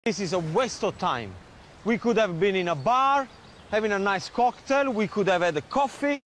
This is a waste of time. We could have been in a bar, having a nice cocktail, we could have had a coffee.